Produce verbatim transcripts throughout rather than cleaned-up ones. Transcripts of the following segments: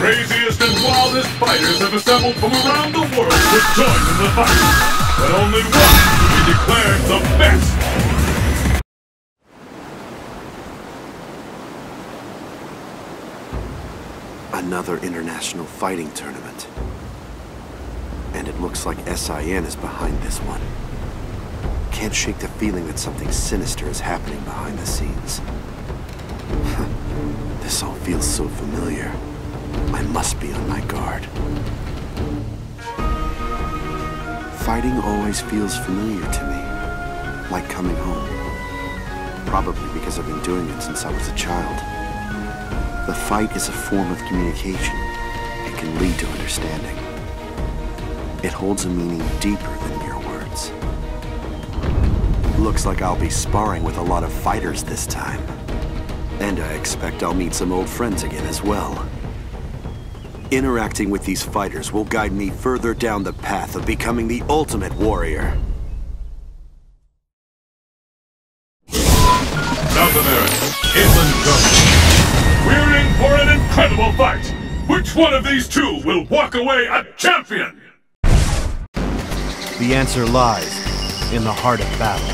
craziest and wildest fighters have assembled from around the world to join in the fight. But only one will be declared the best. Another international fighting tournament. And it looks like S I N is behind this one. Can't shake the feeling that something sinister is happening behind the scenes. This all feels so familiar. I must be on my guard. Fighting always feels familiar to me, like coming home. Probably because I've been doing it since I was a child. The fight is a form of communication. It can lead to understanding. It holds a meaning deeper than mere words. Looks like I'll be sparring with a lot of fighters this time. And I expect I'll meet some old friends again as well. Interacting with these fighters will guide me further down the path of becoming the ultimate warrior. South America, inland coast. We're in for an incredible fight. Which one of these two will walk away a champion? The answer lies in the heart of battle.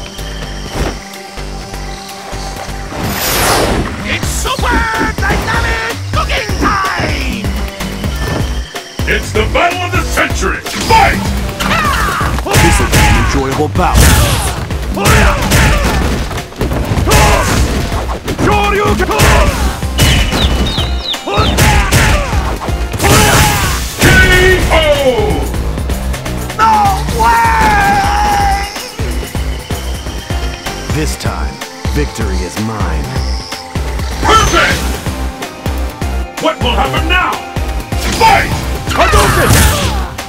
It's super dynamic cooking time! It's the battle of the century! Fight! This will be an enjoyable bout. K O! No way! This time, victory is mine. Perfect! What will happen now? Fight! Hadouken!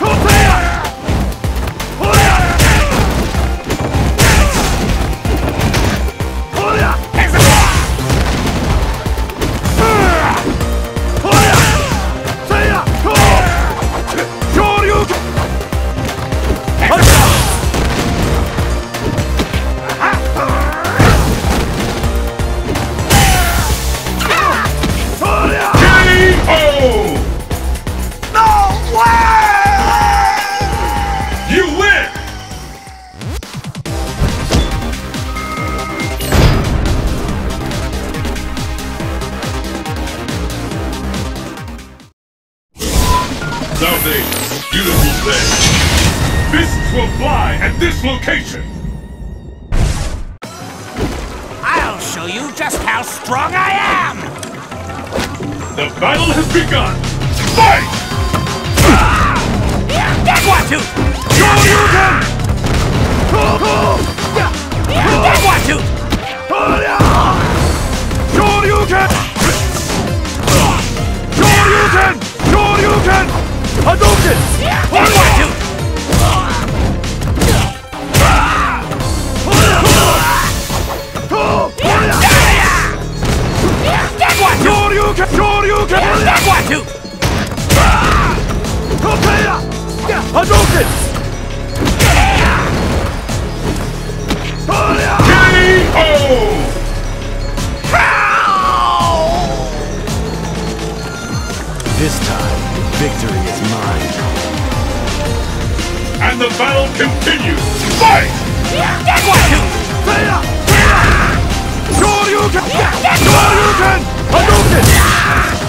South Asia, beautiful day. Fists will fly at this location. I'll show you just how strong I am! The battle has begun. Fight! Dagwatu! Shoryuken! Dagwatu! Shoryuken! Shoryuken! Shoryuken! Hadouken! Dagwatu! Dagwatu! Shoryuken! Shoryuken! Dagwatu! Hadouken! K O! This time, victory is mine. And the battle continues. Fight! Dagwatu! Shoryuken! Shoryuken! Hadouken!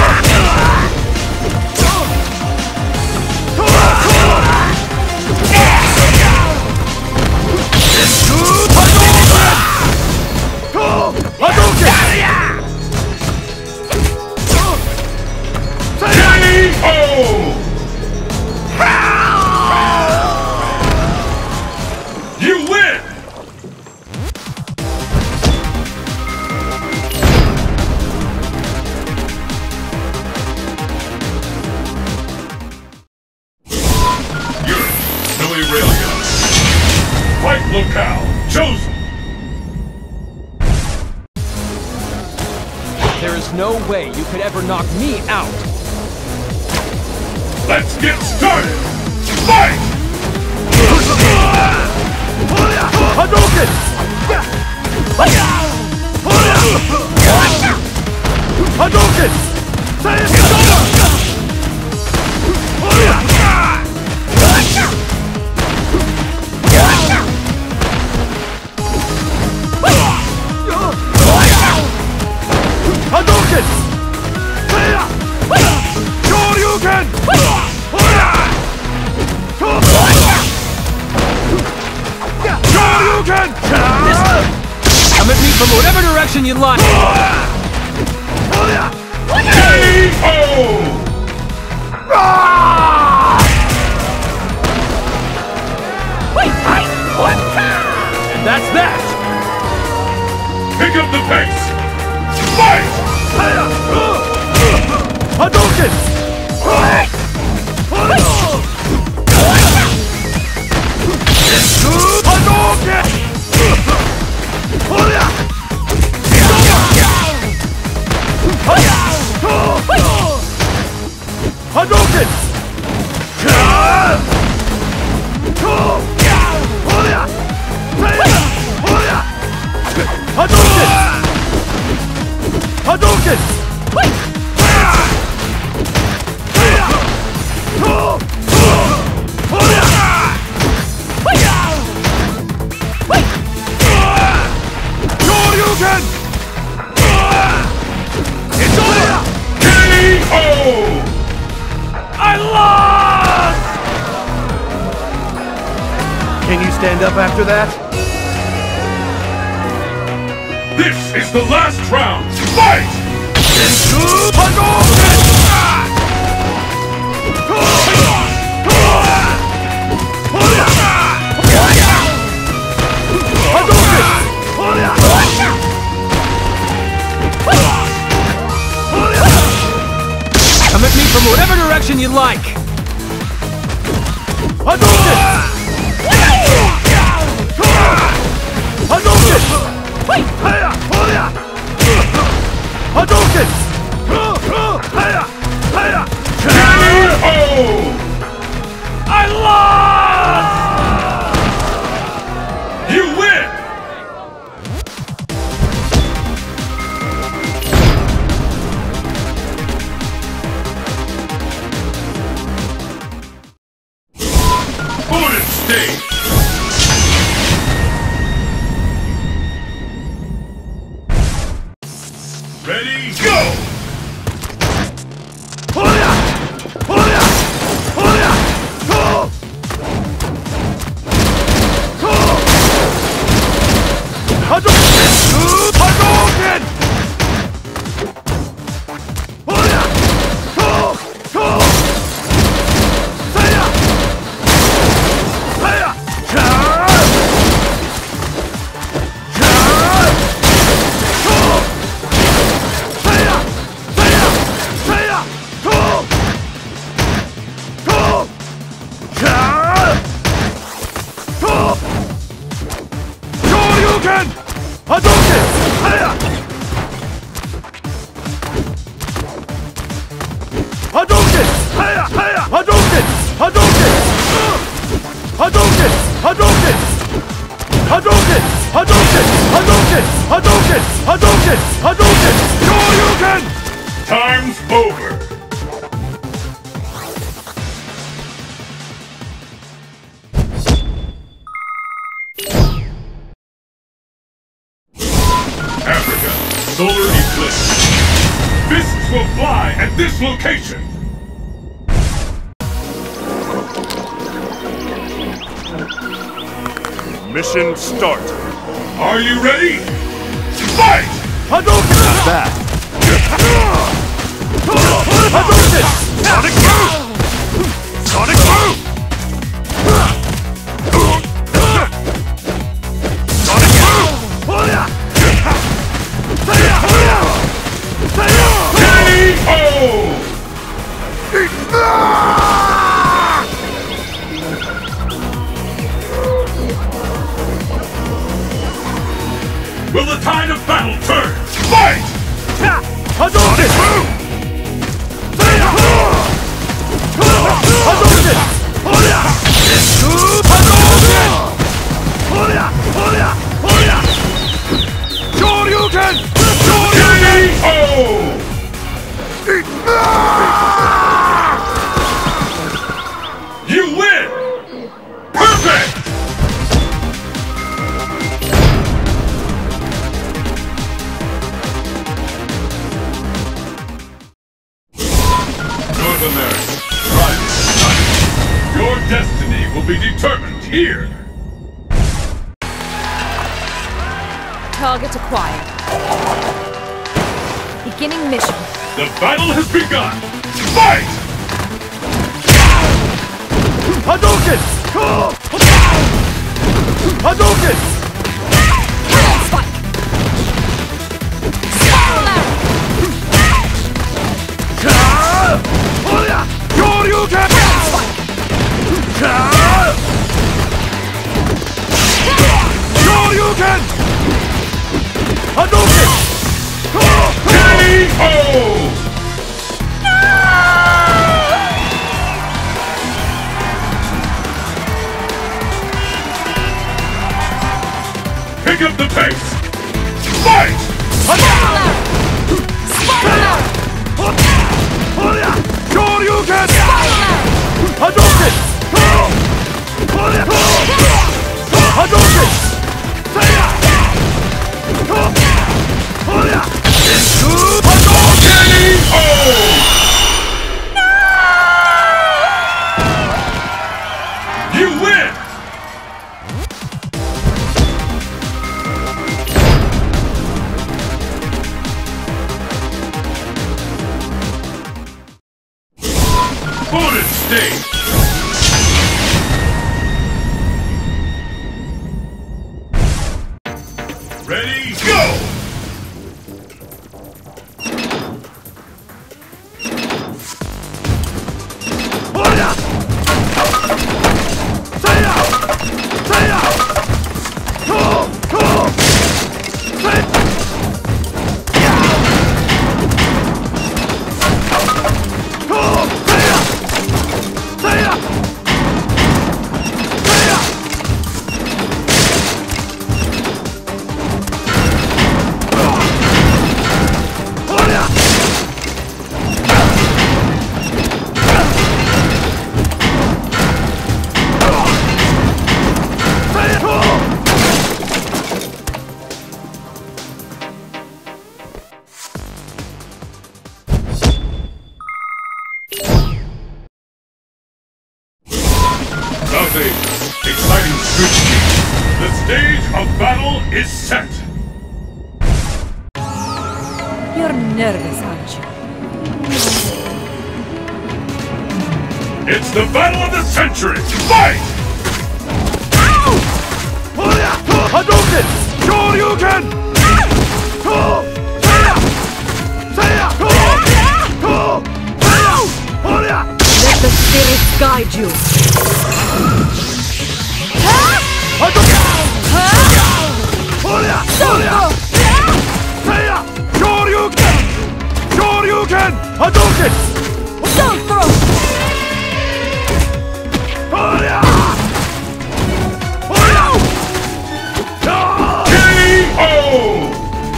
You win! Europe, no Aurelia. Fight locale, chosen! There is no way you could ever knock me out! Let's get started! Fight! Hadouken! Hadouken! Hadouken! Shoryuken! Shoryuken! Come at me from whatever direction you like. K O! And that's that! Pick up the pace! Fight! Hadouken! Hadouken! Hadouken! Hadouken! Hadouken! Shoryuken! It's over! K O! I lost! Can you stand up after that? This is the last round! Fight! Hadouken! Come at me from whatever direction you like. Hadouken! Hadouken! Hadouken! K O! I lost! You win! Bonus stage! Ready, go! Hadouken! Shoryuken! Hadouken! Hadouken! Hadouken! Hadouken! Hadouken! Hadouken! Hadouken! Hadouken! Hadouken! Hadouken! Hadouken! Hadouken! Shoryuken! Time's over! Africa, solar eclipse. Fists will fly at this location. Mission start. Are you ready? Fight! Hadouken! Back. Hadouken! Sonic Boom! Sonic Boom! Sonic Boom! K O! Will the tide of battle turn? Fight! Hadouken! Hadouken! Hadouken! Shoryuken! Shoryuken! K O! America. Private Science. Your destiny will be determined here. Target acquired. Beginning mission. The battle has begun. Fight! Hadouken! Hadouken! Cannon spike! Spiral arrow! Shoryuken! Cannon spike! Shoryuken! Hadouken! K O! Pick up the pace! Fight! Spiral arrow! Spiral arrow! Shoryuken! Spiral arrow! Hadouken! Hadouken! Seiya! K O! You win! Bonus stage! Ready, go! Nothing. Exciting scrutiny. The stage of battle is set. You're nervous, aren't you? It's the battle of the century. Fight! Hadouken! Shoryuken! Let the spirits guide you. Shoryuken! Shoryuken! Hadouken! Don't throw! K O!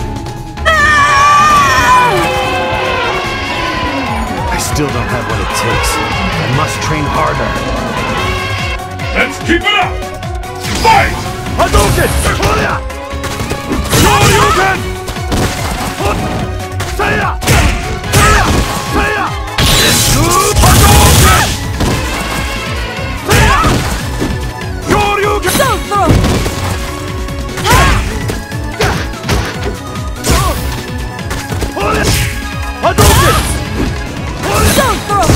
I still don't have what it takes. I must train harder. Let's keep it up! Fight! Hadouken! Shoryuken! Seiya! Seiya! Seiya! Hadouken! Seiya! Shoryuken! Don't throw! Hadouken! Don't throw!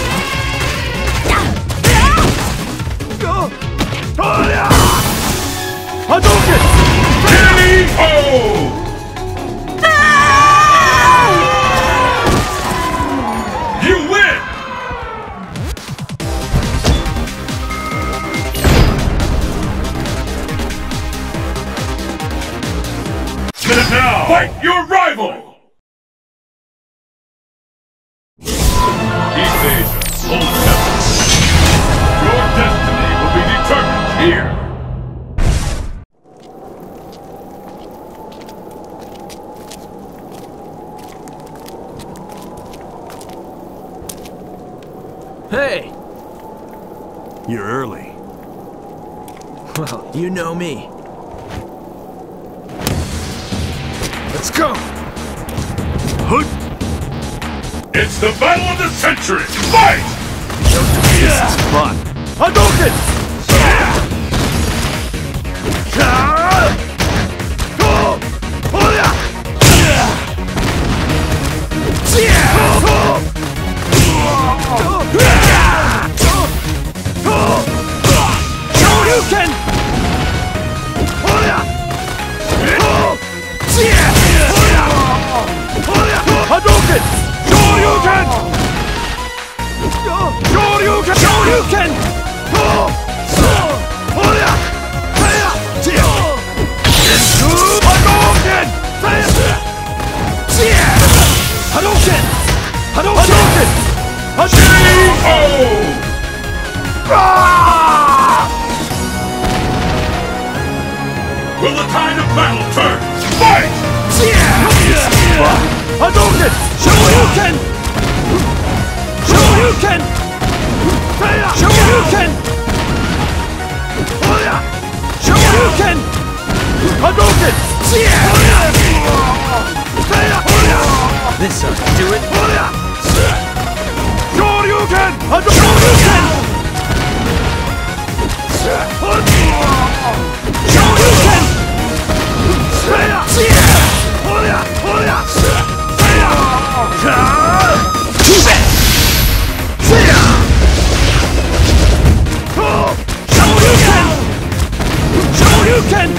Hadouken! K O! You win! Minute now! Fight your rival! East Asia, Old Temple. Your destiny will be determined here. Hey! You're early. Well, you know me. Let's go! Hood! It's the battle of the century! Fight! This is fun. Hadouken! Shoryuken! Hadouken! Shoryuken! Shoryuken! Shoryuken! Hadouken! Hadouken! Hadouken! Hadouken! Will the tide of battle turn? Fight! Hadouken! Shoryuken! Shoryuken! Shoryuken! Shoryuken! Hadouken! This ought to do it. Shoryuken! Hadouken! Shoryuken! Shoryuken!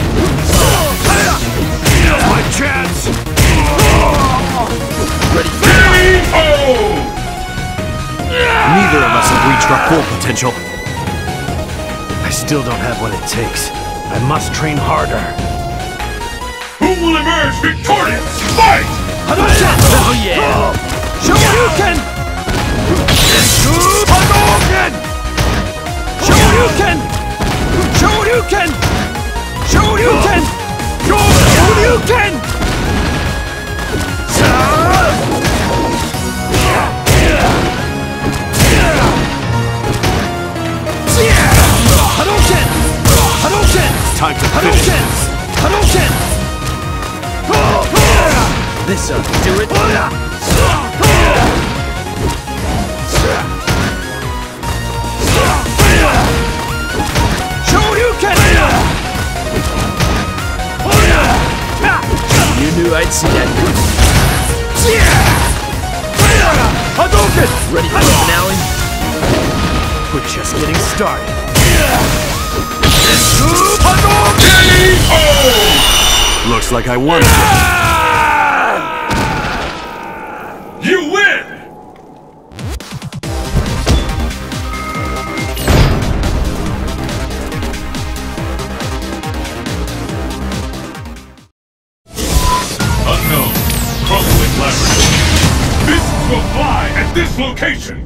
Here's my chance! Ready? K O! Neither of us have reached our full potential. I still don't have what it takes. I must train harder. Who will emerge victorious? Fight! Hadouken! Oh yeah! Shoryuken! Hadouken! Shoryuken! Shoryuken! Shoryuken! Shoryuken! Hadouken! Hadouken! Time to finish. Hadouken! Hadouken! This ought to do it. Shoryuken! You knew I'd see that. Hadouken! Ready for the finale? We're just getting started. Hadouken! K O! Looks like I won. You win! Unknown, crumbling laboratory. Fists will fly at this location!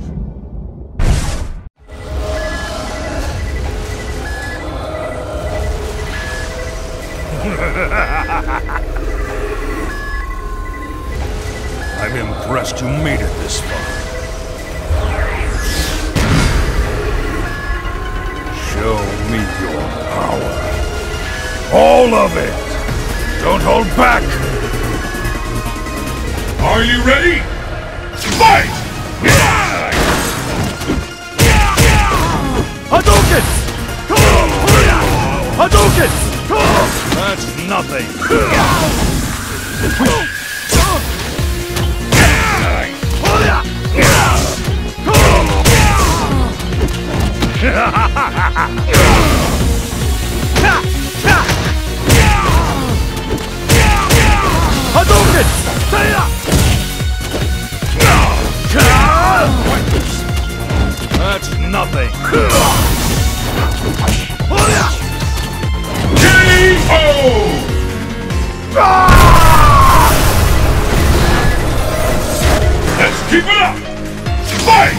I'm impressed you made it this far. Show me your power. All of it! Don't hold back! Are you ready? Fight! Hadouken! Hadouken! That's nothing! Hadouken! That's nothing! K O! Let's keep it up! Fight!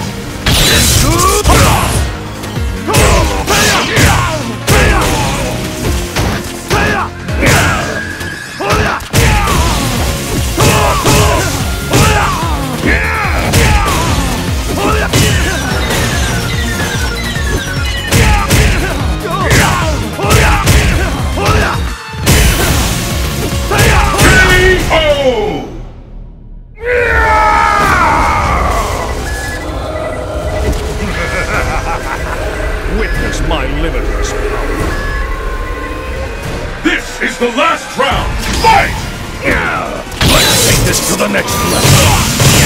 the last round. Fight! Let's take this to the next level.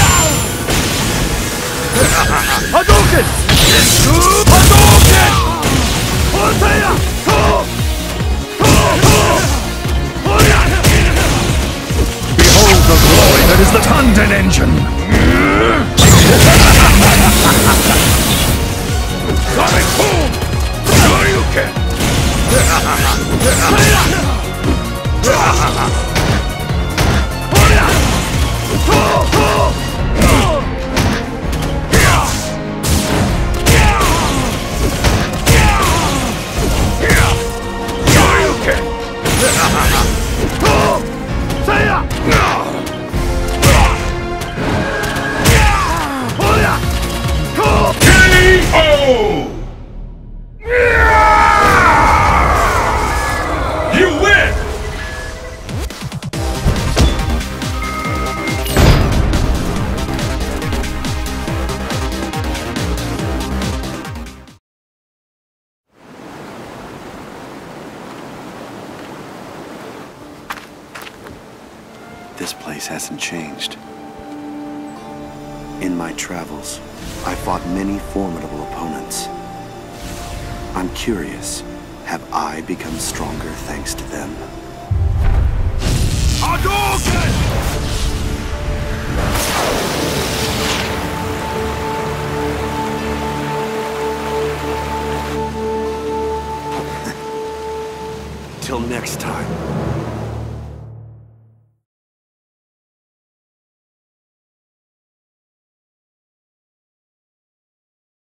Hadouken! Hadouken! Hoteya! Behold the glory that is the Tanden engine! Sonic boom! Shoryuken! You win! This place hasn't changed. In my travels, I fought many formidable opponents. I'm curious, have I become stronger thanks to them? Hadouken! Till next time.